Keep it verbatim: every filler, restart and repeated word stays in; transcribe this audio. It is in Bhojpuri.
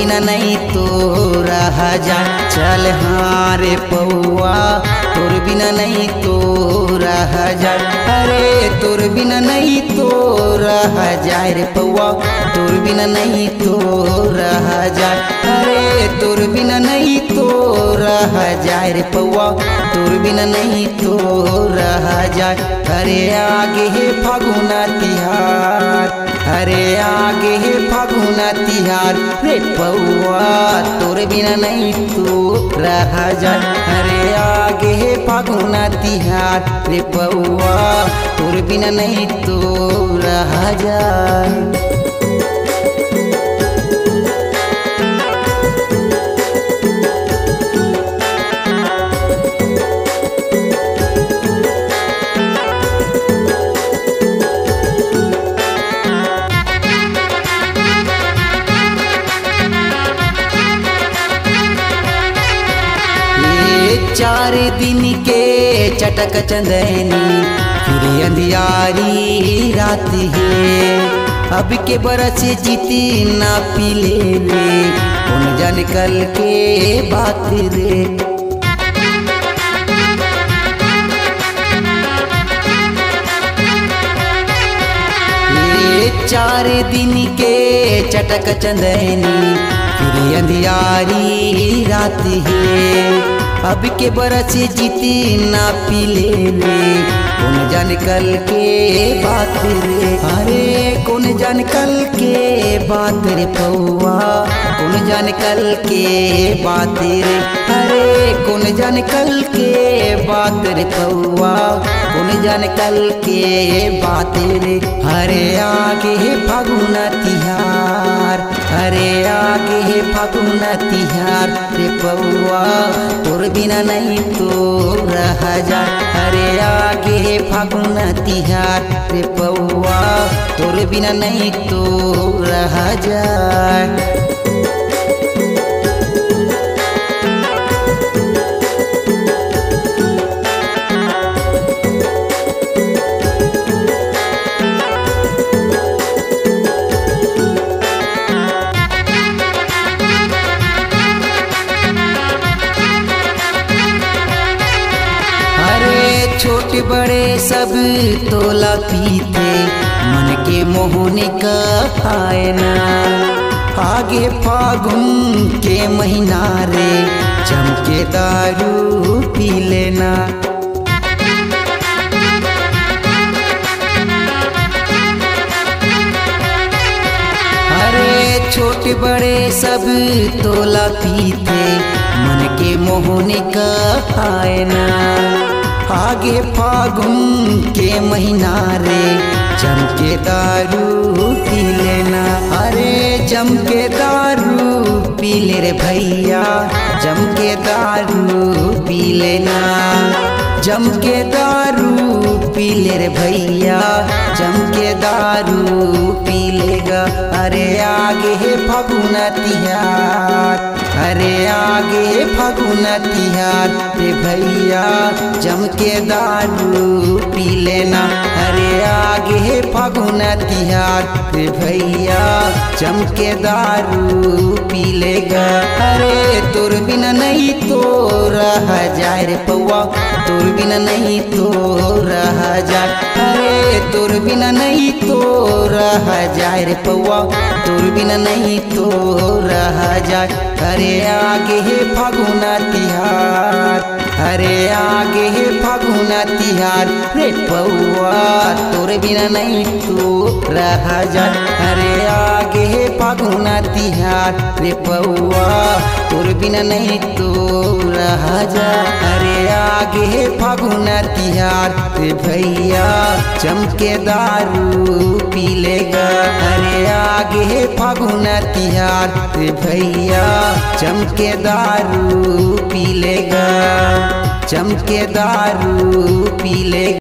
बिना नहीं तो रहा जाए। चल हाँ रे पौआ तोर बिना नहीं तो रहा जाए। अरे तोर बिना नहीं तो रहा जाए रे पौआ तोर बिना नहीं तो रहा जाए। अरे तोर बिना नहीं तो रहा जाए रे पौआ तोर बिना नहीं तो रहा जाए। अरे आगे है फागुना तिहार, अरे आगे है फागुना तिहार रे पौआ तोर बिना नहीं तो रहा जाए। अरे आगे है फागुना तिहार रे पौआ तोर बिना नहीं तो रहा जाए। चार दिन के चटक चंदनी फिर अंधियारी रात है। अब के बरस जीती ना पीले रे कौन जान कल के बात रे। ये चार दिन के चटक चंदनी फिर अंधियारी रात है। अब के बरस जीती ना पीले रे कौन जान कल के बात रे। अरे कौन जान कल के बात रे पौआ कौन जान कल के बात रे। अरे कौन जान कल के बात रे पौआ कौन जान कल के बात रे। अरे आगे है फागुना तिहार, अरे आगे है फागुना तिहार रे पौआ तोर बिना नहीं तो रहा जाए। अरे आगे है फागुना तिहार रे पौआ तोर बिना नहीं तो रहा जाए। छोटे बड़े सब तोला पीते मन के मोहने का आए ना। आगे फागुन के महीना रे चमके दारू पी लेना। अरे छोटे बड़े सब तोला पीते मन के मोहने का आए ना। आगे फागुन के महीना रे चमके दारू पी लेना। अरे चमके दारू पी ले रे भैया चमके दारू पी लेना। चमके दारू पी ले रे भैया चमके दारू पी लेगा। अरे आगे है फागुना तिहार, अरे आगे है फागुना तिहार रे भैया चमके दारू पी लेना। अरे आगे है फागुना तिहार रे भैया चमके दारू पी लेगा। अरे तोर बिना नहीं तो रहा जाए रे पौआ तोर बिना नहीं तो रहा जाए। अरे तोर बिना नहीं तो रहा जाए रे पौआ तोर बिना नहीं तो रहा जाए। अरे आगे है फागुना तिहार, अरे आगे है फागुना तिहार रे पौआ तोर बिना नहीं तो रहा जाए। अरे आगे है फागुना तिहार रे पौआ तोर बिना नहीं तो रहा जाए। अरे आगे है फागुना तिहार रे भैया चमके दारू पी लेगा। अरे आगे है फागुना तिहार रे भैया चमके दारू पी लेगा, चमके दारू पी लेगा।